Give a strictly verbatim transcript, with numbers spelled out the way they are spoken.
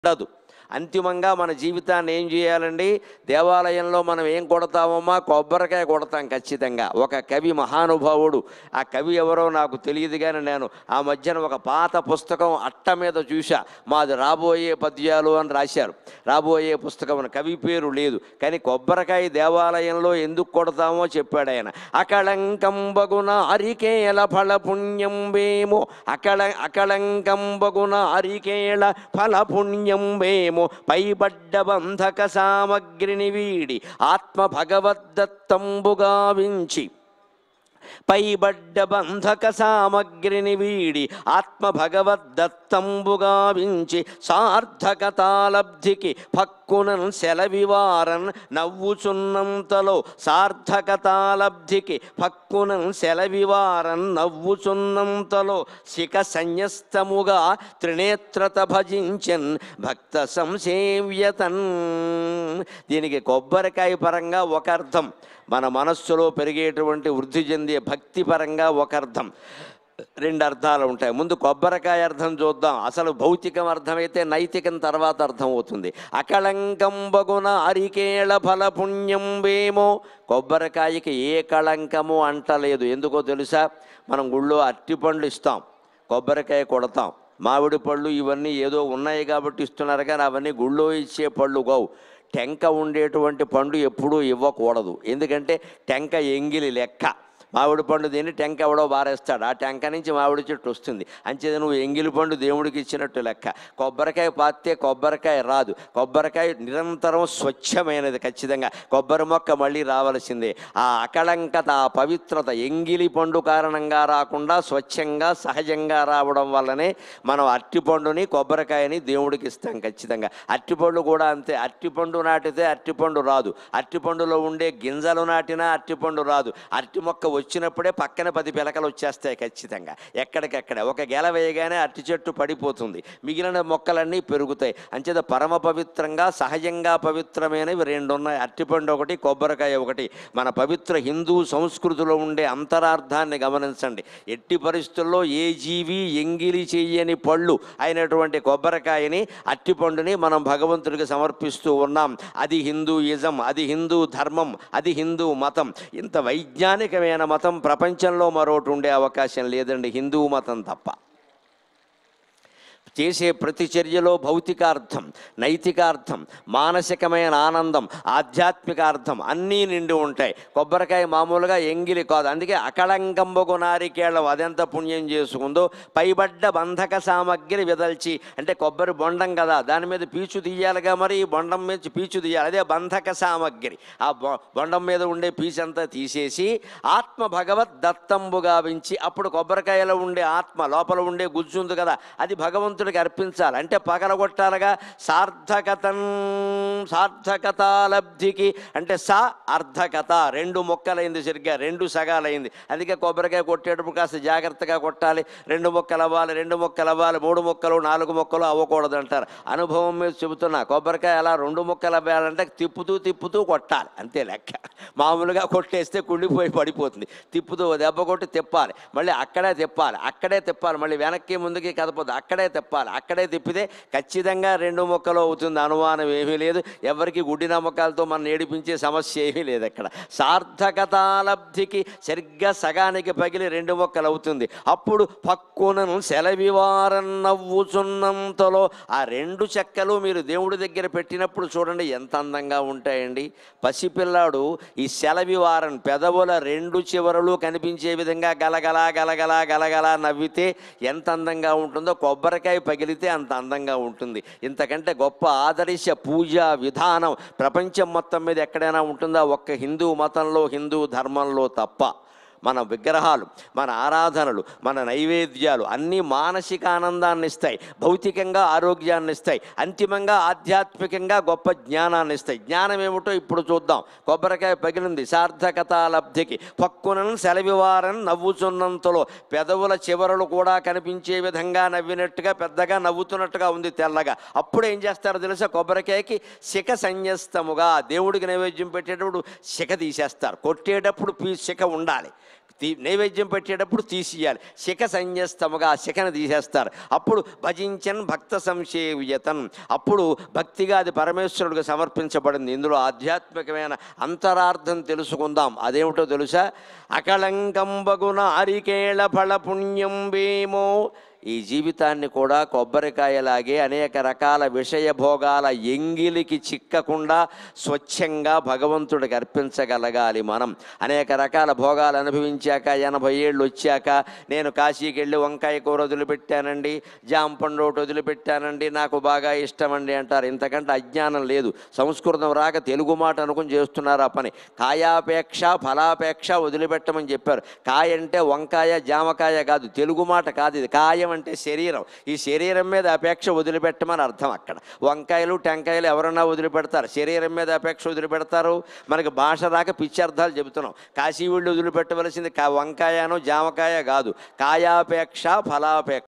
ఉండదు. అంతిమంగా మన జీవితాన్ని ఏం చేయాలండి? దేవాలయంలో మనం ఏం కొడతామమ్మా? కొబ్బరికాయ కొడతాం ఖచ్చితంగా. ఒక కవి మహానుభావుడు, ఆ కవి ఎవరో నాకు తెలియదు కానీ నేను ఆ మధ్యన ఒక పాత పుస్తకం అట్ట మీద చూశా. మాది రాబోయే పద్యాలు అని రాశారు. రాబోయే పుస్తకం కవి పేరు లేదు కానీ కొబ్బరికాయ దేవాలయంలో ఎందుకు కొడతామో చెప్పాడు ఆయన. అకళంకంబగున అరికేల ఫల పుణ్యం వేమో, అకళ అకళంకంబగున అరికేళ ఫల పుణ్యం వేమో, పైబడ్డ బంధక సామగ్రిని వీడి ఆత్మ భగవద్దత్తంబుగా వించి, పైబడ్డ బంధక సామగ్రిని వీడి ఆత్మ భగవద్దత్తంబుగా వించి, సార్థకతాలబ్ధికి పక్కునన్ సెలవివారన్ నవ్వుచున్నంతలో, సార్థకతాలబ్ధికి పక్కునన్ సెలవివారన్ నవ్వుచున్నంతలో, శిఖ సన్యస్తముగా త్రినేత్రత భజించన్ భక్త సంసేవ్యతన్. దీనికి కొబ్బరికాయ పరంగా ఒక అర్థం, మన మనస్సులో పెరిగేటువంటి వృద్ధి చెందే భక్తి పరంగా ఒక అర్థం, రెండు అర్థాలు ఉంటాయి. ముందు కొబ్బరికాయ అర్థం చూద్దాం. అసలు భౌతికం అర్థమైతే నైతికం తర్వాత అర్థం అవుతుంది. అకళంకంబగున అరికేళ ఫల పుణ్యం వేమో, కొబ్బరికాయకి ఏ కళంకము అంటలేదు. ఎందుకో తెలుసా? మనం గుళ్ళో అరటిపండ్లు ఇస్తాం, కొబ్బరికాయ కొడతాం, మామిడి పళ్ళు ఇవన్నీ ఏదో ఉన్నాయి కాబట్టి ఇస్తున్నారు కానీ అవన్నీ గుళ్ళో ఇచ్చే పళ్ళు కావు. టెంక ఉండేటువంటి పండు ఎప్పుడూ ఇవ్వకూడదు. ఎందుకంటే టెంక ఎంగిలి లెక్క. మామిడి పండు తిని టెంక ఎవడో బారేస్తాడు, ఆ టెంక నుంచి మామిడి చెట్టు వస్తుంది. అంచేది నువ్వు ఎంగిలి పండు దేవుడికి ఇచ్చినట్టు లెక్క. కొబ్బరికాయ పాతే కొబ్బరికాయ రాదు. కొబ్బరికాయ నిరంతరం స్వచ్ఛమైనది. ఖచ్చితంగా కొబ్బరి మొక్క మళ్ళీ రావాల్సిందే. ఆ అకళంకత, ఆ పవిత్రత ఎంగిలి పండు కారణంగా రాకుండా స్వచ్ఛంగా సహజంగా రావడం వల్లనే మనం అరటిపండుని కొబ్బరికాయని దేవుడికి ఇస్తాం ఖచ్చితంగా. అరటిపండు కూడా అంతే. అరటిపండు నాటితే అరటిపండు రాదు. అరటిపండులో ఉండే గింజలు నాటినా అరటిపండు రాదు. అరటి మొక్క వచ్చినప్పుడే పక్కన పది పిలకలు వచ్చేస్తాయి ఖచ్చితంగా. ఎక్కడికెక్కడ ఒక గెల వేయగానే అరటి చెట్టు పడిపోతుంది, మిగిలిన మొక్కలన్నీ పెరుగుతాయి. అంచేత పరమ పవిత్రంగా సహజంగా పవిత్రమైనవి రెండు ఉన్నాయి, అరటిపండు ఒకటి, కొబ్బరికాయ ఒకటి. మన పవిత్ర హిందూ సంస్కృతిలో ఉండే అంతరార్థాన్ని గమనించండి. ఎట్టి పరిస్థితుల్లో ఏ జీవి ఎంగిలి చెయ్యని పళ్ళు అయినటువంటి కొబ్బరికాయని, అరటిపండుని మనం భగవంతుడికి సమర్పిస్తూ ఉన్నాం. అది హిందూయిజం, అది హిందూ ధర్మం, అది హిందూ మతం. ఇంత వైజ్ఞానికమైన మతం ప్రపంచంలో మరోటి ఉండే అవకాశం లేదండి, హిందూ మతం తప్ప. చేసే ప్రతి చర్యలో భౌతికార్థం, నైతికార్థం, మానసికమైన ఆనందం, ఆధ్యాత్మికార్థం అన్నీ నిండి ఉంటాయి. కొబ్బరికాయ మామూలుగా ఎంగిలి కాదు. అందుకే అకళంకంబగు నారికేళం అదెంత పుణ్యం చేసుకుందో. పైబడ్డ బంధక సామగ్రి విదల్చి, అంటే కొబ్బరి బొండం కదా, దాని మీద పీచు తీయాలిగా, మరి ఈ బొండం మీద పీచు తీయాలి, అదే బంధక సామగ్రి. ఆ బొండం మీద ఉండే పీచంతా తీసేసి ఆత్మ భగవద్ దత్తంబు గావించి, అప్పుడు కొబ్బరికాయలో ఉండే ఆత్మ, లోపల ఉండే గుజ్జు ఉంది కదా, అది భగవంతుడికి అర్పించాలి. అంటే పగలగొట్టాలిగా. సార్థకతం, సార్థకతాలబ్ధికి అంటే సా అర్ధకత, రెండు మొక్కలైంది, సరిగ్గా రెండు సగాలైంది. అందుకే కొబ్బరికాయ కొట్టేటప్పుడు కాస్త జాగ్రత్తగా కొట్టాలి. రెండు మొక్కలు అవ్వాలి, రెండు మొక్కలు అవ్వాలి, మూడు మొక్కలు నాలుగు మొక్కలు అవ్వకూడదు అంటారు. అనుభవం మీద చెబుతున్నా. కొబ్బరికాయ అలా రెండు మొక్కలు అవ్వాలంటే తిప్పుతూ తిప్పుతూ కొట్టాలి, అంతే లెక్క. మామూలుగా కొట్టేస్తే కుళ్ళిపోయి పడిపోతుంది. తిప్పుతూ దెబ్బ కొట్టి తిప్పాలి, మళ్ళీ అక్కడే తిప్పాలి, అక్కడే తిప్పాలి, మళ్ళీ వెనక్కి ముందుకి కదపదు, అక్కడే తిప్పాలి. అక్కడే తిప్పితే ఖచ్చితంగా రెండు మొక్కలు అవుతుంది, అనుమానం ఏమీ లేదు. ఎవరికి గుడ్డి నమ్మకాలతో మనం ఏడిపించే సమస్య ఏమీ లేదు అక్కడ. సార్థకతాలబ్ధికి సరిగ్గా సగానికి పగిలి రెండు మొక్కలు అవుతుంది. అప్పుడు పక్కునను సెలవివారన్ నవ్వుచున్నంతలో, ఆ రెండు చెక్కలు మీరు దేవుడి దగ్గర పెట్టినప్పుడు చూడండి ఎంత అందంగా ఉంటాయండి. పసిపిల్లాడు ఈ సెలవివారన్ పెదవుల రెండు చివరలు కనిపించే విధంగా గలగలా గలగలా గలగలా నవ్వితే ఎంత అందంగా ఉంటుందో, కొబ్బరికాయ పగిలితే అంత అందంగా ఉంటుంది. ఇంతకంటే గొప్ప ఆదర్శ పూజా విధానం ప్రపంచం మొత్తం మీద ఎక్కడైనా ఉంటుందా? ఒక్క హిందూ మతంలో, హిందూ ధర్మంలో తప్ప. మన విగ్రహాలు, మన ఆరాధనలు, మన నైవేద్యాలు అన్నీ మానసిక ఆనందాన్ని ఇస్తాయి, భౌతికంగా ఆరోగ్యాన్ని ఇస్తాయి, అంతిమంగా ఆధ్యాత్మికంగా గొప్ప జ్ఞానాన్ని ఇస్తాయి. జ్ఞానం ఏమిటో ఇప్పుడు చూద్దాం. కొబ్బరికాయ పగిలింది, సార్థకతాలబ్ధికి పక్కునను సెలవివారని నవ్వుచున్నంతలో, పెదవుల చివరలు కూడా కనిపించే విధంగా నవ్వినట్టుగా పెద్దగా నవ్వుతున్నట్టుగా ఉంది తెల్లగా. అప్పుడు ఏం చేస్తారో తెలుసా? కొబ్బరికాయకి శిఖ సన్యస్తముగా దేవుడికి నైవేద్యం పెట్టేటప్పుడు శిఖ తీసేస్తారు. కొట్టేటప్పుడు పీ శిఖ ఉండాలి, తీ నైవేద్యం పెట్టేటప్పుడు తీసియాలి. శిఖ సంయస్తముగా ఆ శిఖను తీసేస్తారు. అప్పుడు భజించన్ భక్త సంసేవ్యతన్, అప్పుడు భక్తిగా అది పరమేశ్వరుడికి సమర్పించబడింది. ఇందులో ఆధ్యాత్మికమైన అంతరార్థం తెలుసుకుందాం. అదేమిటో తెలుసా? అకళంకంబగు నారికేళ ఫల పుణ్యం వేమో. ఈ జీవితాన్ని కూడా కొబ్బరికాయలాగే అనేక రకాల విషయ భోగాల ఎంగిలికి చిక్కకుండా స్వచ్ఛంగా భగవంతుడికి అర్పించగలగాలి. మనం అనేక రకాల భోగాలు అనుభవించాక, ఎనభై ఏళ్ళు వచ్చాక, నేను కాశీకి వెళ్ళి వంకాయ కూర వదిలిపెట్టానండి, జాంపండు ఒకటి వదిలిపెట్టానండి, నాకు బాగా ఇష్టమండి అంటారు. ఇంతకంటే అజ్ఞానం లేదు. సంస్కృతం రాక తెలుగు మాట అనుకుని చేస్తున్నారు ఆ పని. కాయాపేక్ష ఫలాపేక్ష వదిలిపెట్టమని చెప్పారు. కాయ అంటే వంకాయ జామకాయ కాదు, తెలుగు మాట కాదు ఇది. కాయం అంటే శరీరం. ఈ శరీరం మీద అపేక్ష వదిలిపెట్టమని అర్థం. అక్కడ వంకాయలు టెంకాయలు ఎవరన్నా వదిలిపెడతారు, శరీరం మీద అపేక్ష వదిలిపెడతారు. మనకి భాష రాక పిచ్చి అర్థాలు చెబుతున్నాం. కాశీ వీళ్ళు వదిలిపెట్టవలసింది వంకాయనో జామకాయ కాదు, కాయాపేక్ష ఫలాపేక్ష.